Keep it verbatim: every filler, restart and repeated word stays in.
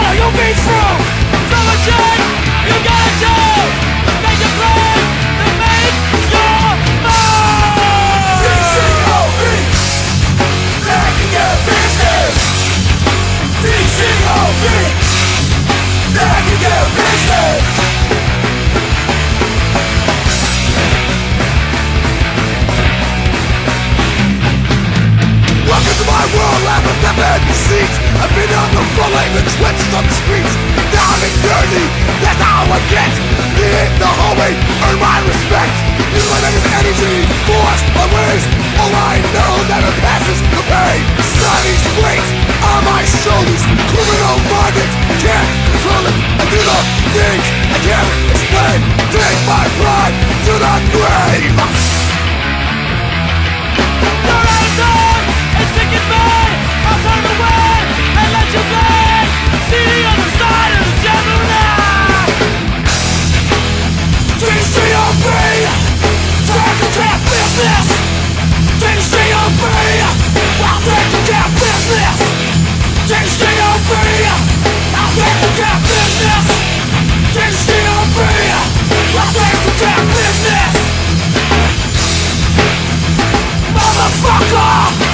where you'll be true. So much shit you gotta do. Make a plan to make your move. D C O B, back in your business. D C O B, back in your business. Welcome to my world, I'm a never had deceit. I've been on the rolling and twitched on the streets. Now I'm in dirty, that's how I get. In the hallway, earn my respect. Use my negative energy, force my ways. All I know never passes the pain. Sunny's weight on my shoulders. Criminal minded, can't control it. I do not think, I can't explain. Take my pride to the grave. You're out of time, it's thinking bad. I'll turn away and let you bleed. See the other side of the devil now. D C O B, take a care business. D C O B, I'll take a care business. D C O B, I'll take a care business. D C O B, I'll take a care business. Motherfucker!